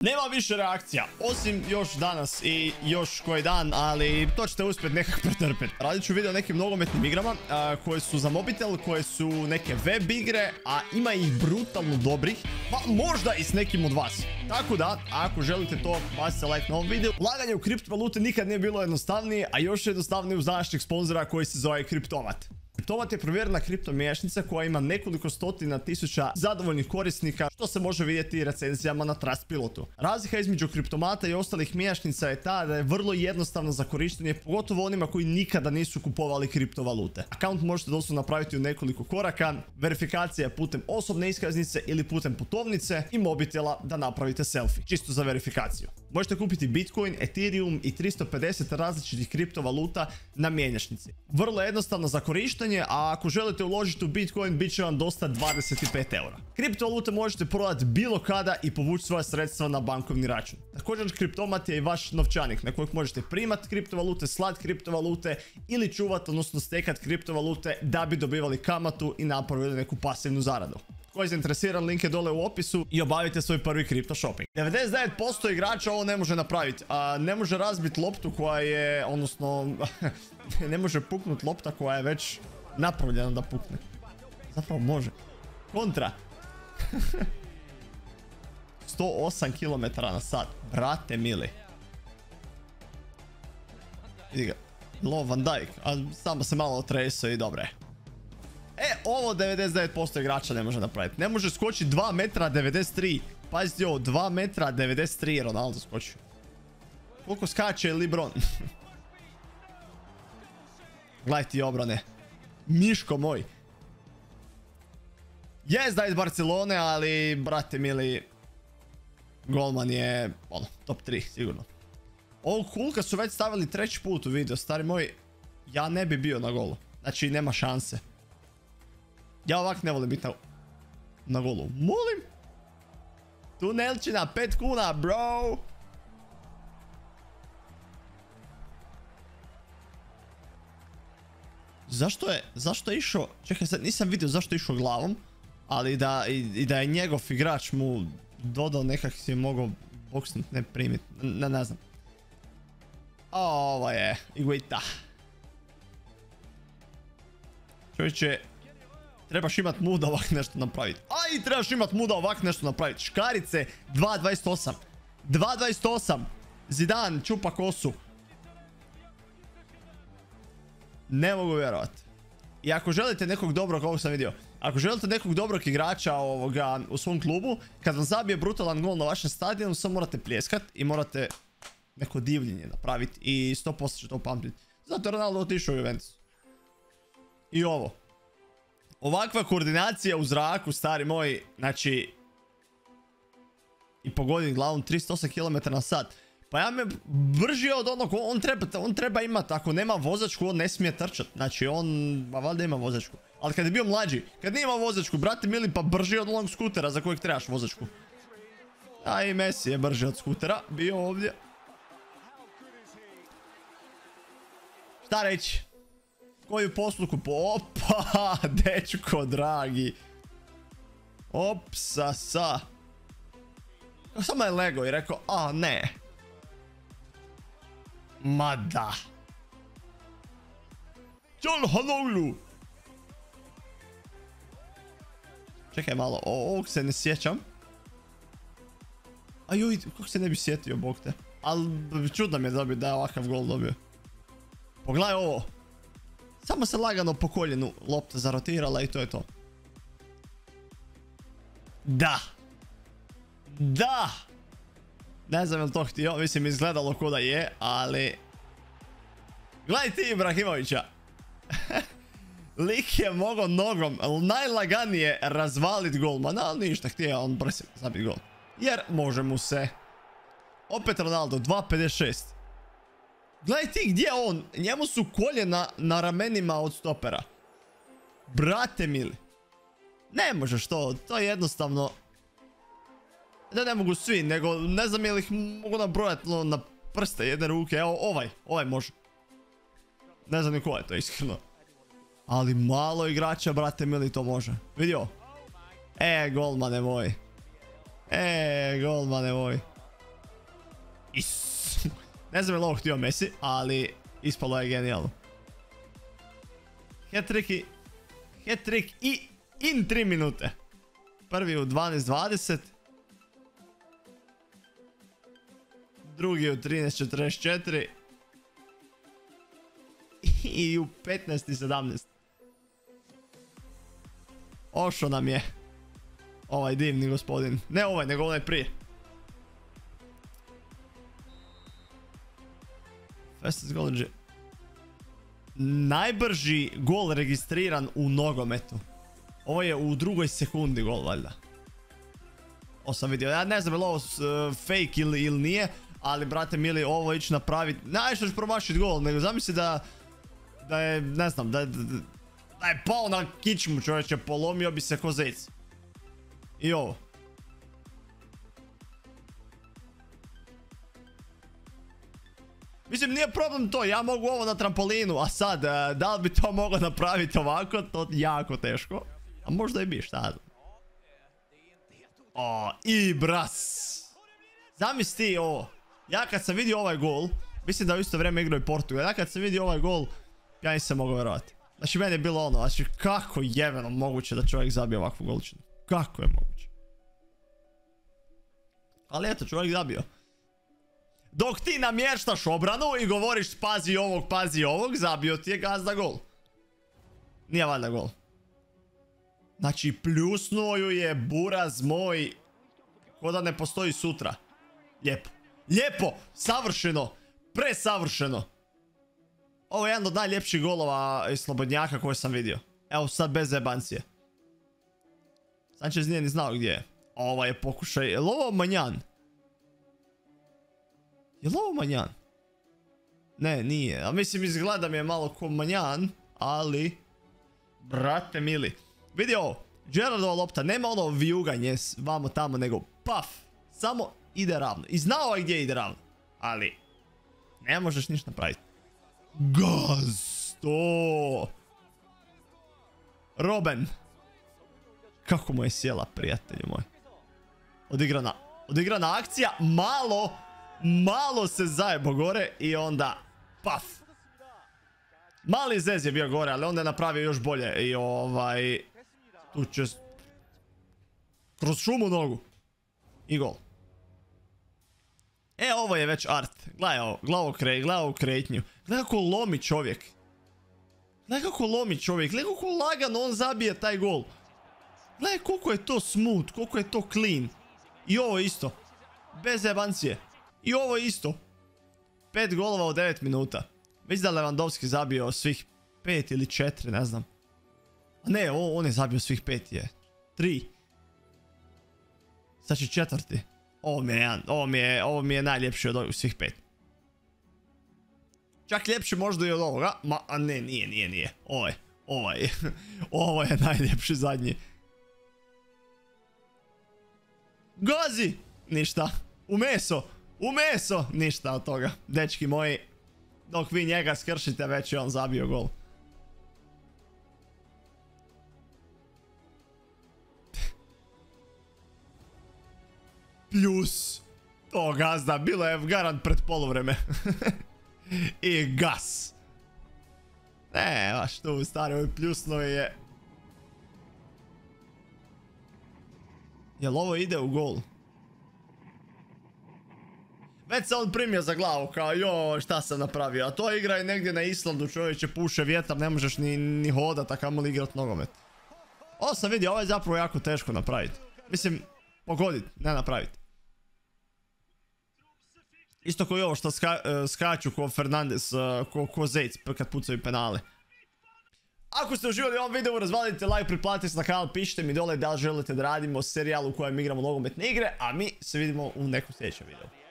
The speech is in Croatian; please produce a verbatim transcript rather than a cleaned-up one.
Nema više reakcija, osim još danas i još koji dan, ali to ćete uspjeti nekako pretrpjeti. Radit ću video o nekim nogometnim igrama a, koje su za mobitel, koje su neke web igre, a ima ih brutalno dobrih, pa možda i s nekim od vas. Tako da, ako želite to, bacite like na ovom videu. Ulaganje u kriptovalute nikad nije bilo jednostavnije, a još jednostavnije uz današnjeg sponzora koji se zove Kriptomat. Kriptomat je provjerena kripto mješnica koja ima nekoliko stotina tisuća zadovoljnih korisnika, što se može vidjeti recenzijama na Trustpilotu. Razlika između Kriptomata i ostalih mješnica je ta da je vrlo jednostavna za korištenje, pogotovo onima koji nikada nisu kupovali kriptovalute. Account možete doslovno napraviti u nekoliko koraka, verifikacija je putem osobne iskaznice ili putem putovnice i mobitela da napravite selfie, čisto za verifikaciju. Možete kupiti Bitcoin, Ethereum i tristo pedeset različitih kriptovaluta na mjenjačnici. Vrlo jednostavno za korištenje, a ako želite uložiti u Bitcoin, bit će vam dosta dvadeset pet eura. Kriptovalute možete prodati bilo kada i povući svoja sredstva na bankovni račun. Također, Kriptomat je i vaš novčanik na kojeg možete primati kriptovalute, slati kriptovalute ili čuvati, odnosno stekati kriptovalute da bi dobivali kamatu i napravili neku pasivnu zaradu. Tko je zainteresiran, link je dole u opisu i obavite svoj prvi kripto shopping. devedeset devet posto igrača ovo ne može napraviti. A ne može razbiti loptu koja je, odnosno, ne može puknuti lopta koja je već napravljena da pukne. Zapravo može. Kontra. sto osam kilometara na sat. Brate mili. Vidi ga. Lo Van Dijk. A samo se malo otresao i dobre. E, ovo devedeset devet posto igrača ne može napraviti. Ne može skočiti dva metra devedeset tri. Pazite ovo, dva metra devedeset tri je Ronaldo skočio. Koliko skače LeBron? Gledajte i obrane. Miško moj. Jest da je iz Barcelone, ali brate mili, golman je ono, top tri sigurno. Ovog Hulka su već stavili treći put u video, stari moj. Ja ne bi bio na golu. Znači nema šanse. Ja ovak ne volim biti na, na golu. Molim. Tunelčina, pet kuna, bro. Zašto je, zašto je išao, čekaj sad, nisam vidio zašto je išao glavom, ali da, i, i da je njegov igrač mu dodao nekak si je mogao boksnut, ne primit, ne, ne znam. Ovo je Iguita. Čovječe, trebaš imat muda ovak nešto napraviti. Aj, trebaš imat muda ovak nešto napraviti. Škarice, dva dvadeset osam. dva dvadeset osam. Zidane, čupa kosu. Ne mogu vjerovati. I ako želite nekog dobrog, ovo sam vidio, ako želite nekog dobrog igrača ovoga u svom klubu, kad vam zabije brutalan gol na vašem stadionu, samo morate pljeskat i morate neko divljenje napraviti i sto posto će to pamtiti. Zato je Ronaldo otišao u Juventus. I ovo. Ovakva koordinacija u zraku, stari moj, znači, i pogodim glavom tristo osam kilometara na sat. Pa ja me brži od onog, on treba, on treba imati, ako nema vozačku, on ne smije trčati. Znači on, ba valjda ima vozačku. Ali kad je bio mlađi, kad nije imao vozačku, brate mili, pa brži od onog skutera za kojeg trebaš vozačku. A i Messi je brži od skutera, bio ovdje. Šta reći? Koju posluku po... Opa, dečko dragi. Opsa sa. Samo je lego i rekao, a ne. Ma da. Čol Hanoglu. Čekaj malo, ovog se ne sjećam. A joj, kako se ne bi sjetio, bog te. Ali čudno mi je dobio da je ovakav gol dobio. Pogledaj ovo. Samo se lagano po koljenu lopta zarotirala i to je to. Da. Da. Ne znam je li to htio, mislim izgledalo ko da je, ali... Gledaj ti Ibrahimovića. Lik je mogao nogom najlaganije razvalit golmana, ali ništa, htio on brzo zabiti gol. Jer može mu se. Opet Ronaldo, dva pedeset šest. Gledaj ti gdje on, njemu su koljena na ramenima od stopera. Brate mili. Ne možeš to, to je jednostavno... Da ne mogu svi, nego ne znam je li ih mogu nabrojati na prste jedne ruke. Evo ovaj, ovaj može. Ne znam ni ko je to iskreno. Ali malo igrača, brate mili, to može. Vidio? E, golmane moj. E, golmane moj. Is. Ne znam je li ovo htio Messi, ali ispalo je genijalno. Hat-trick i... Hat-trick i... in tri minute. Prvi u dvanaest dvadeset. Drugi u trinaest četrdeset četiri. I u petnaest sedamnaest. Ošo nam je ovaj divni gospodin. Ne ovaj, nego onaj prije. Fastest goal. Najbrži gol registriran u nogometu. Ovo je u drugoj sekundi gol, valjda. Ovo sam vidio. Ja ne znam je li ovo uh, fake ili, ili nije. Ali, brate mili, ovo ići napraviti. Najviše ćeš promašiti gol, nego zamisli da... Da je, ne znam, da, da, da je pao na kičmu, čovječe, polomio bi se ko zec. I ovo. Mislim, nije problem to, ja mogu ovo na trampolinu, a sad, da li bi to mogao napraviti ovako, to jako teško. A možda i bi, šta znam. O, i bras. Zamisli ti ovo. Ja kad sam vidio ovaj gol, mislim da u isto vrijeme igrao i Portugal, ja kad sam vidio ovaj gol, ja nisam mogao vjerovati. Znači, meni je bilo ono, znači, kako jebeno moguće da čovjek zabije ovakvu golčinu? Kako je moguće? Ali eto, čovjek zabio. Dok ti namještaš obranu i govoriš pazi ovog, pazi ovog, zabio ti je gazda gol. Nije valjda gol. Znači, pljusnuo ju je buraz moj, ko da ne postoji sutra. Lijepo. Lijepo! Savršeno! Presavršeno! Ovo je jedan od najljepših golova iz slobodnjaka koje sam vidio. Evo sad bez jebancije. Sanchez nije ni znao gdje je. Ovo je pokušaj. Je li ovo Manjan? Je li ovo Manjan? Ne, nije. A mislim, izgleda mi je malo ko Manjan. Ali... Brate mili. Vidi ovo. Gerardova lopta. Nema ono vijuganje vamo tamo, nego paf. Samo ide ravno. I znao je gdje ide ravno. Ali... Ne možeš ništa napraviti. Gaz! To! Robben! Kako mu je sjela, prijatelju moj. Odigrana. Odigrana akcija. Malo. Malo se zajebo gore. I onda... Paf! Mali zez je bio gore, ali onda je napravio još bolje. I ovaj... Tu će... Kroz šumu nogu. I gol. E, ovo je već art. Gledaj ovo, gledaj ovo, kre, gledaj ovo kretnju. Gledaj kako lomi čovjek. Gledaj kako lomi čovjek. Gledaj kako lagano on zabije taj gol. Gledaj koliko je to smooth, koliko je to clean. I ovo isto. Bez jebancije. I ovo isto. Pet golova u devet minuta. Mislim da Lewandowski zabio svih pet ili četiri, ne znam. A ne, on, on je zabio svih pet, je. Tri. Znači četvrti. Ovo mi je jedan, ovo mi je, ovo mi je najljepši od ovih svih pet. Čak ljepši možda i od ovoga. Ma, a ne, nije, nije, nije. Ovo je, ovo je. Ovo je najljepši zadnji. Gazi! Ništa. U meso! U meso! Ništa od toga. Dečki moji, dok vi njega skršite, već je on zabio gol. Plus. To gazda, bilo je garant pred poluvreme. I gas. Ne, baš tu stari, ovaj pljusno je. Jel ovo ide u gol? Već se on primio za glavu, kao joj šta sam napravio. A to igra je negdje na Islandu, čovječe, puše vjetar, ne možeš ni, ni hodat, a kamoli igrat nogomet. Ovo sam vidio, ovo je zapravo jako teško napraviti. Mislim, pogodit, ne napraviti. Isto kao i ovo što ska, uh, skaču ko Fernandes, uh, ko, ko Zec kad pucaju penale. Ako ste uživali u ovom videu, razvalite like, pretplatite se na kanal, pišite mi dole da li želite da radimo serijal u kojem igramo nogometne igre, a mi se vidimo u nekom sljedećem videu.